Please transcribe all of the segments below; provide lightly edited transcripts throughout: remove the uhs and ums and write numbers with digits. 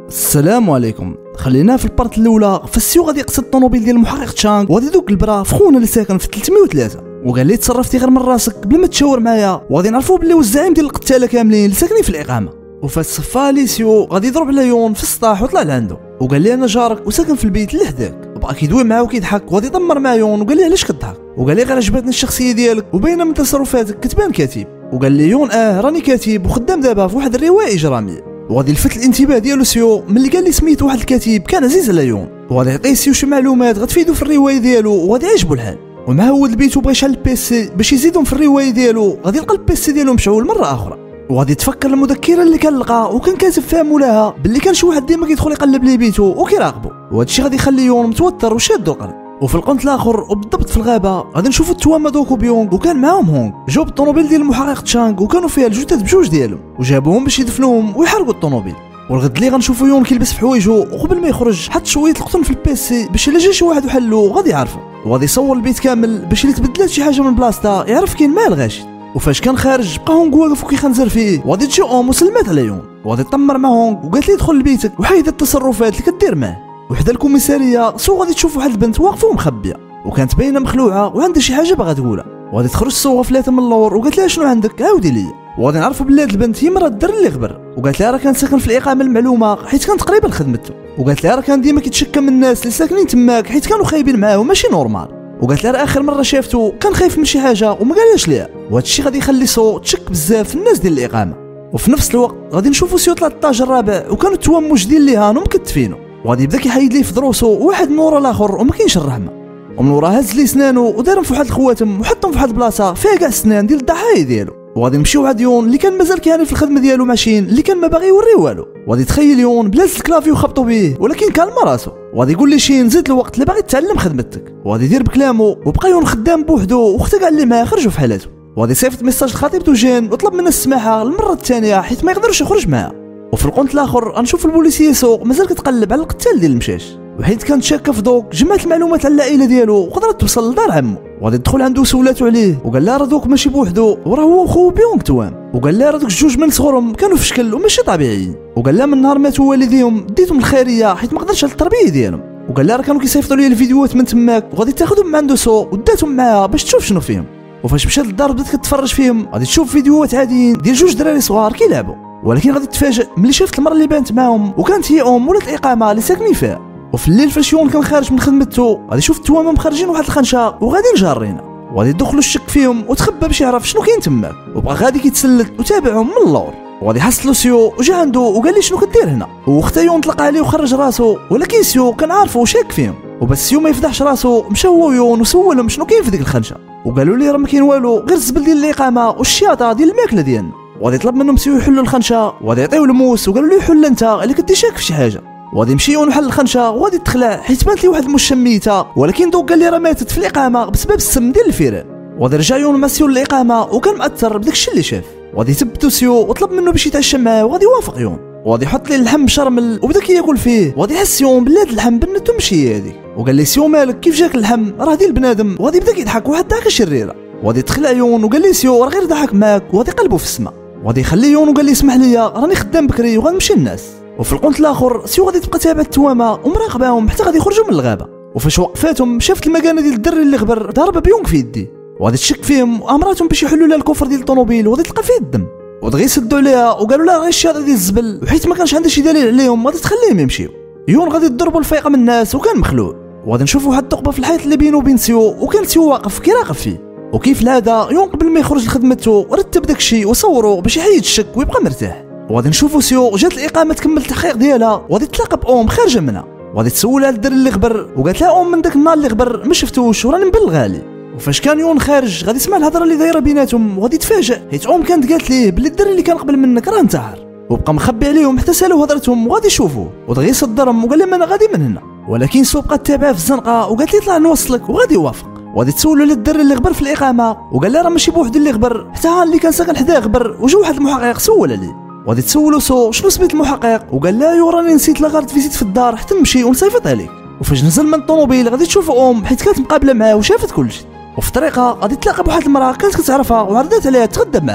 السلام عليكم. خلينا في البارت الاولى. فالسيو غادي يقصد الطوموبيل ديال المحقق تشانغ وغادي يدوق البرا في خونا اللي ساكن في 303 وقال لي تصرفتي غير من راسك بلا ما تشاور معايا وغادي نعرفوا بلي هو الزعيم ديال القتاله كاملين اللي ساكنين في الاقامه. وفاش صفا لي سيو غادي يضرب على يون في السطاح وطلع لعنده وقال لي انا جارك وساكن في البيت اللي حداك. بقى كيدوي معاه وكيضحك وغادي يدمر مع يون وقال لي علاش كضحك وقال لي غير عجبتني الشخصيه ديالك وباينه من تصرفاتك كتبان كاتب. وقال لي يون راني كاتب وخدام دابا في واحد الروايه اجراميه. وغادي يلفت الانتباه ديالو سيو ملي قال لي سميت واحد الكاتب كان عزيز على يون وغادي يعطيه سيو شي معلومات غتفيدو في الروايه ديالو وغادي يعجبو الحال. ومع هود البيت وبغى يشعل البيسي باش يزيدهم في الروايه ديالو غادي يلقى البيسي ديالو مشعول مره اخرى وغادي يتفكر المذكره اللي كان لقى وكان كاتب فيها مولاها باللي كان شي واحد ديما كيدخل يقلب ليه بيتو وكيراقبو وهذا الشيء غادي يخلي يون متوتر وشادو القلب. وفي القنت الاخر وبالضبط في الغابه غادي نشوفوا التوامه دوكو بيونغ وكان معاهم هونغ جاو بالطوموبيل ديال المحقق تشانغ وكانوا فيها الجثث بجوج ديالهم وجابوهم باش يدفنوهم ويحرقوا الطوموبيل. والغد اللي غنشوفوا يون كيلبس في حوايجو وقبل ما يخرج حط شويه القطن في البيسي باش الا جا شي واحد وحلو غادي يعرفو وغادي يصور البيت كامل باش الا تبدلات شي حاجه من بلاصتها يعرف كاين مال غاشي. وفاش كان خارج بقى هونغ واقف وكيخنزر فيه وغادي تجي وسلمات على يون وغادي تطمر مع هونغ وقالت لي دخل لبيتك وحيد التصرفات اللي كدير معاه. وحده الكوميساريه سو غادي تشوف واحد البنت واقفه ومخبيه وكانت باينه مخلوعه وعندها شي حاجه باغا تقولها وغادي تخرج سو غفلات من اللور وقالت لها شنو عندك عاودي لي. وغادي نعرفوا بلي هاد البنت هي مرا الدر اللي غبر وقالت لها راه كان ساكن في الاقامه المعلومه حيت كان تقريبا خدمته وقالت لها راه كان ديما كيتشكى من الناس اللي ساكنين تماك حيت كانوا خايبين معاه وماشي نورمال. وقالت لها اخر مره شافته كان خايف من شي حاجه وما قالهاش ليها وهذا الشيء غادي يخلي سو تشك بزاف في الناس ديال الاقامه. وفي نفس الوقت غادي نشوفوا سيو طلع الطاج الرابع وكانوا التوام موجدين ليه هانو مكتفينه وغادي يبدا كيحيد ليه في دروسو واحد من ورا الاخر وما كاينش الرحمه ومن ورا هز ليه سنانو ودارهم في واحد الخواتم وحطهم في واحد البلاصه فيها كاع السنان ديال الضحايا ديالو. وغادي نمشيو عند يون اللي كان مازال كيعاني في الخدمه ديالو ماشين اللي كان ما باغي يوريه والو وغادي تخيل يون بلاصه الكلافي وخبطوا به ولكن كان راسو وغادي يقول لي شين زيد الوقت اللي باغي تتعلم خدمتك وغادي يدير بكلامه وبقى يون خدام بوحدو واختي كاع اللي معاه خرجوا في حالته وغادي يصيفط ميساج لخطيبته جين وطلب منها السماحه للمره الثانيه حيت ما يقدرش يخرج معها. وفي القنت الاخر غنشوف البوليسيه سوق مازال كتقلب على القتال ديال المشاش وحيت كانت شاكه في دوك جمعت المعلومات على العائله ديالو وقدرت توصل لدار عمو وغادي تدخل عنده سولاتو عليه وقال لها راه دوك ماشي بوحدو وراه هو وخوه بيونغ توام وقال لها راه دوك الجوج من صغرهم كانوا في شكل وماشي طبيعيين وقال لها من نهار ماتوا والديهم ديتهم الخيريه حيت ما قدرش على التربيه ديالهم وقال لها راه كانوا كيصيفطوا لي الفيديوهات من تماك وغادي تاخذهم من عنده سو وداتهم معاها باش تشوف شنو فيهم. وفاش مشات للدار بدات كتفرج فيهم غادي تشوف فيديوهات عاديين ديال جوج دراري صغار كيلعبوا ولكن غادي تتفاجئ ملي شافت المراه اللي بانت معاهم وكانت هي ولات الاقامه اللي ساكنين فيها. وفي الليل فاش يون كان خارج من خدمته غادي يشوف التوامه مخرجين واحد الخنشه وغاديين جارينا وغادي يدخلوا الشك فيهم وتخبى باش يعرف شنو كاين تماك وبقى غادي كيتسلل وتابعهم من اللور وغادي حصلوا سيو وجا عنده وقال لي شنو كدير هنا واختي يون طلق عليه وخرج راسو ولكن سيو كان عارفه وشاك فيهم وبس سيو ما يفضحش راسو مشى هو ويون وسولهم شنو كاين في ديك الخنشه وقالوا لي راه ما كاين والو غير الزبل ديال الاقامه والشياطه ديال الماكله ديالنا وغادي يطلب منهم سيو يحلوا الخنشه وغادي يعطيوه الموس وقالوا له حل انت اللي كنتي شاك في شي حاجه وغادي يمشي ونحل الخنشه وغادي تخلع حيت بانت لي واحد المشميته ولكن دوك قال لي راه ماتت في الاقامه بسبب السم ديال الفيران. وغادي رجع يون مع سيو للاقامه وكان مأثر بداك الشيء اللي شاف وغادي يثبتو سيو وطلب منه باش يتعشى معاه وغادي يوافق يون وغادي يحط ليه اللحم بشرمل وبدا كياكل فيه وغادي يحس يون بلي هذا اللحم بنته ماشي هذيك وقال لي سيو مالك كيف جاك اللحم راه ديال بنادم وغادي يبدا كيضحك واحد الضحكه شريره وغادي تخلع يون وقال لي سيو راه غير ضحك معاك وغادي يقلبوا في السماء وغادي يخلي يون وقال لي اسمح لي راني خدام بكري وغنمشي للناس. وفي القنت الاخر سيو غادي تبقى تابعه التوامه ومراقباهم حتى غادي يخرجوا من الغابه وفاش وقفاتهم شافت المكانه ديال الدري اللي غبر ضاربه بيونغ في يدي وغادي تشك فيهم وامراتهم باش يحلوا لها الكفر ديال الطوموبيل وغادي تلقى فيه الدم ودغيا يسدوا عليها وقالوا لها غير الشياطه ديال الزبل وحيت ما كانش عندها شي دليل عليهم غادي تخليهم يمشيو. يون غادي يضربوا الفيقه من الناس وكان مخلوع وغادي نشوفوا واحد الثقبه في الحيط اللي بينه وبين سيو وكان سيو واقف كيراقب فيه وكيف العاده يون قبل ما يخرج لخدمته رتب داكشي وصوروا باش يحيد الشك ويبقى مرتاح. وغادي نشوفوا سيو جات الاقامه تكمل التحقيق ديالها وغادي تلاقى بأم خارجه منها وغادي تسولها على الدري اللي غبر وقالت لها من داك النهار اللي غبر ما شفتوش وراني مبلغ عليه. وفاش كان يون خارج غادي يسمع الهضره اللي دايره بيناتهم وغادي يتفاجئ حيت كانت قالت ليه بلي الدري اللي كان قبل منك راه انتحر وبقى مخبي عليهم حتى سالوا هضرتهم وغادي يشوفوه ودغيا صدرهم وقال لهم انا غادي من هنا ولكن سو بقات تابعه في الزنقه وقالت لي طلع نوصلك وغادي يوافق. وغادي تسولوا على الدري اللي غبر في الاقامه وقال لها راه ماشي بوحدو اللي غبر حتى اللي كان ساكن حداه غبر وجا واحد المحقق سول عليه وغادي تسولوا سو شنو سميت المحقق وقال لها يو راني نسيت لاغارد فيزيت في الدار حتى نمشي ونصيفط عليك. وفاش نزل من الطوموبيل غادي تشوف حيت كانت مقابله معاه وشافت كلشي وفي الطريقه غادي تلاقى بواحد المراه كانت كتعرفها وعرضات عليها تغدى معها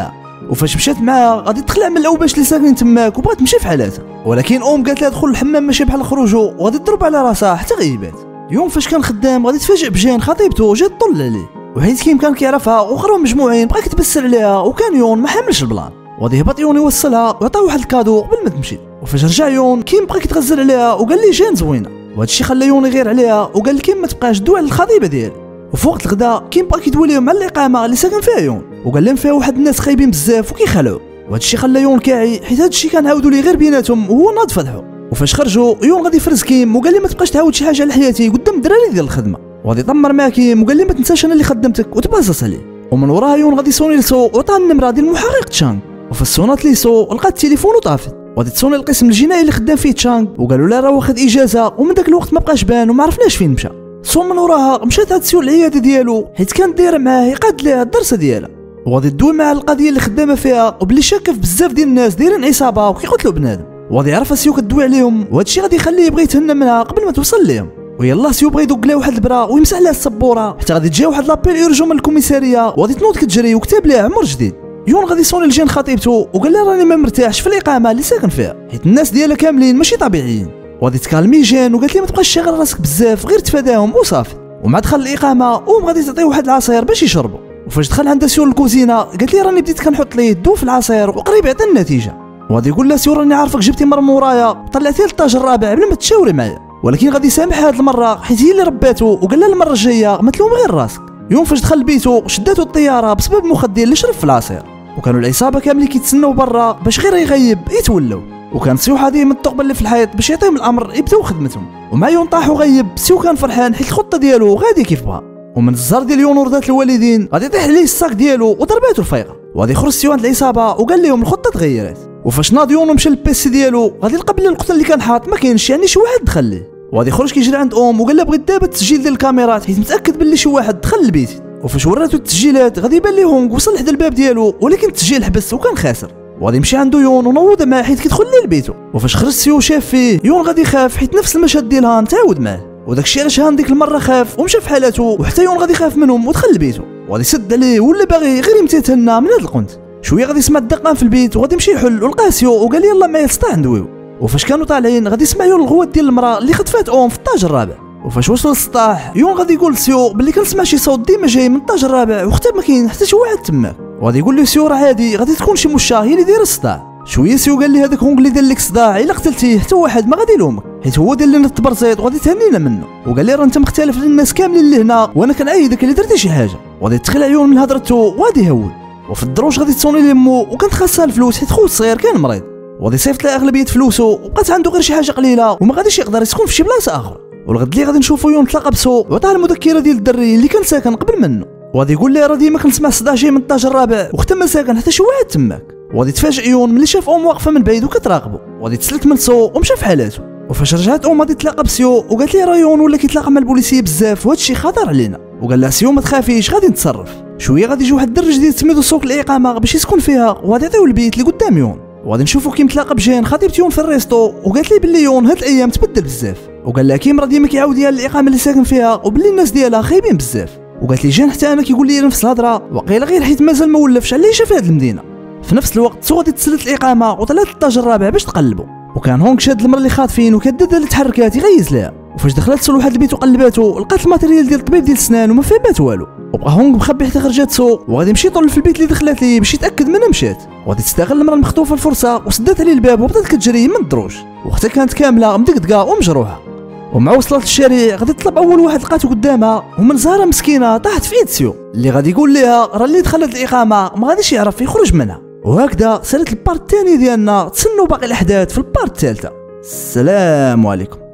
وفاش مشات معاها غادي تخلع من الاوباش اللي ساكنين تماك وبغات تمشي في حالاتها، ولكن قالت لها دخل الحمام ماشي بحال خروجو وغادي تضرب على راسها حتى غيبات. يوم فاش كان خدام غادي تفاجئ بجان خطيبته جات طل عليه، وحيت كيم كان كيعرفها وخرجوا مجموعين بغا يتبسل عليها، وكان يون ما حاملش البلان وغادي يهبط يون يوصلها ويعطيها واحد الكادو قبل ما تمشي. وفاش رجع يون كيم بغا يتغزل عليها وقال لي جان زوينه، وهذا الشيء خلى يون يغير عليها وقال لكيم ما تبقاش دوي على الخطيبه ديالي. وفي وقت الغداء كيم بغا كيدوي لهم على الاقامه اللي ساكن فيها يون، وقال لهم فيها واحد الناس خايبين بزاف وكيخلعوا، وهذا الشيء خلى يون كاعي حيت هذا الشيء كان عاودوا ليه غير بيناتهم وهو ناض فضحوا. وفاش خرجوا يون غادي يفرز كيم وقال لي ما تبقاش تعاود شي حاجه على حياتي قدام الدراري ديال الخدمه، وغادي يطمر مع كيم وقال لي ما تنساش انا اللي خدمتك وتبازص عليه. ومن وراها يون غادي يصوني لسو وعطاه النمره ديال المحقق تشانغ، وفي الصونات ليسو لقات التليفون وطافت، وغادي تصوني القسم الجنائي اللي خدام فيه تشانغ وقالوا له راه واخد اجازه، ومن داك الوقت ما بقاش بان وما عرفناش فين مشى. سو من وراها مشات عاد سيو العياده ديالو حيت كانت دايره معاه يقاد ليها الدرسه ديالها، وغادي تدوي مع القضيه اللي خدامه فيها وبلي شاكه في بزاف ديال الناس دايرين عصابه وكيقتلوا بنادم، وغادي يعرف سيو كدوي عليهم، وهذا الشيء غادي يخليه يبغي يتهنى منها قبل ما توصل ليهم. ويلا سيو بغى يدق لها واحد البرا ويمسح لها السبوره حتى غادي تجي واحد لابيل اورجون من الكوميساريه، وغادي تنوض كتجري وكتب ليها عمر جديد. يون غادي يصوني لجين خطيبته وقال لها راني ما مرتاحش في الاقامه اللي ساكن فيها حيت الناس ديالها كاملين ماشي طبيعيين، وغادي تكالمي جين وقالت لي ما تبقاش شاغل راسك بزاف غير تفاداهم وصافي. ومع دخل الاقامه غادي تعطيه واحد العصير باش يشربوا، وفاش دخل عندها سيو الكوزينه قالت لي راني بديت كنحط ليه الضو في العصير وقريب يعطي النتيجه، وغادي يقول لها سيو راني عارفك جبتي مر مورايا طلعتي للطاج الرابع بلا ما تشاوري معايا، ولكن غادي يسامحها هاد المره حيت هي اللي رباته، وقال لها المره الجايه ما تلوم غير راسك. يوم فاش دخل لبيتو شداتو الطياره بسبب المخدر اللي شرب في العصير، وكانوا العصابه كاملين كيتسناو برا باش غير يغيب يتولوا، وكان سيو حاضي من الثقب اللي في الحيط باش يعطيهم الامر يبداو خدمتهم. ومع يون طاح وغيب سيو كان فرحان حيت الخطه ديالو غادي كيف بغا، ومن الزهر ديال يون ورثات الوالدين غادي يطيح عليه الساك ديالو وضرباتو الفيقه، وغادي يخرج سيو عند العصابه وقال لهم الخطه تغيرت. وفاش ناض يون ومشى للبيسي ديالو غادي يلقى بلي القتل اللي كان حاط ما كاينش، يعني شي واحد دخل ليه، وغادي يخرج كيجري عند وقال لها بغيت دابا التسجيل ديال الكاميرات حيت متاكد بلي شي واحد دخل للبيت. وفاش وراتو التسجيلات غادي يبان ليه وصل لحد الباب ديالو، ولكن التسجيل حبس وكان خاسر، وغادي يمشي عنده يون ونوض معاه حيت كيدخل ليه لبيتو. وفاش خرج سيو شاف فيه يون غادي يخاف حيت نفس المشهد ديال هان تعاود معاه، وداكشي علاش هان ديك المره خاف ومشى في حالته، وحتى يون غادي يخاف منهم ودخل لبيتو، وغادي يسد عليه ولا باغي غير يمشي يتهنى من هاد القنت. شويه غادي يسمع الدقان في البيت وغادي يمشي يحل، ولقى سيو وقال لي يلاه معايا للسطح ندويو. وفاش كانوا طالعين غادي يسمع يون الغوات ديال المراه اللي خطفات في الطاج الرابع. وفاش وصلوا للسطاح يون غادي يقول لسيو باللي كنسمع شي صوت ديما جاي من الطاج الرابع وحتى ما كاين حتى شي واحد تماك، وغادي يقول له سيو راه عادي غادي تكون شي مشاه هي اللي دايره الصداع. شويه سيو قال لي هذاك هونغ اللي دار لك صداع الا قتلتيه حتى واحد ما غادي يلومك حيت هو دار لنا التبرزيط وغادي تهنينا منه، وقال لي راه انت مختلف على الناس كاملين اللي هنا وانا كنعايدك اللي درتي شي حاجه، وغادي تخلع عيون من هضرته وغادي يهول. وفي الدروج غادي تصوني لمو وكانت خاصها الفلوس حيت خوه الصغير كان مريض، وغادي يصيفط لها اغلبيه فلوسه وبقات عنده غير شي حاجه قليله وما غاديش يقدر يسكن في شي بلاصه اخرى. والغد اللي غادي نشوفو يوم تلاقى بسو وعطاه المذكره ديال الدري اللي كان ساكن قبل منه، وغادي يقول لها راه ديما كنسمع الصداع جاي من الطاج الرابع وختم ما ساكن حتى شي واحد تماك. وغادي تفاجئ يون ملي شاف واقفه من بعيد وكتراقبو، وغادي تسلك من سو ومشى في حالاته. وفاش رجعت غادي تلاقى بسيو وقالت لي راه يون ولا كيتلاقى مع البوليسيه بزاف وهذا الشيء خطر علينا، وقال لها سيو ما تخافيش غادي نتصرف. شويه غادي يجي واحد الدرج ديال سميتو سوق الاقامه باش يسكن فيها، وغادي يعطيو البيت اللي قدام يون، وغادي نشوفو كيم تلاقى بجين خطيبة يون في الريستو، وقالت لي بلي يون هاد الايام تبدل بزاف، وقال لها كيم راه ديما كيعاود ليها الاقامه اللي ساكن فيها وبلي الناس ديالها خايبين بزاف. وقالت لي جين حتى انا كيقول لي نفس الهضره، وقيله غير حيت مازال ما ولفش على اللي شاف هاد المدينه. في نفس الوقت سو غادي تسلت الاقامه وطلعت للطاج الرابع باش تقلبو، وكان هونغ شاد المرا اللي خاطفين وكددها للتحركات يغيز لها. وفاش دخلت سو لواحد البيت وقلباتو لقات الماتيريال ديال الطبيب ديال السنان وما فيه بات والو، وبقى هونغ مخبي حتى خرجات سو، وغادي يمشي يطل في البيت اللي دخلت ليه باش يتاكد منها مشات، وغادي تستغل المرا المخطوفه الفرصه وسدات عليه الباب وبدات كتجري من الدروج، وحتى كانت كامله مدقدقه ومجروحه. ومع وصلت للشارع غادي تطلب اول واحد لقاتو قدامها، ومن زهره مسكينه طاحت في يد سيو اللي غادي يقول لها راه اللي دخلت الاقامه ما غاديش يعرف يخرج منها. وهكذا سالت البارت الثاني ديالنا، تسنوا باقي الاحداث في البارت الثالثه. السلام عليكم.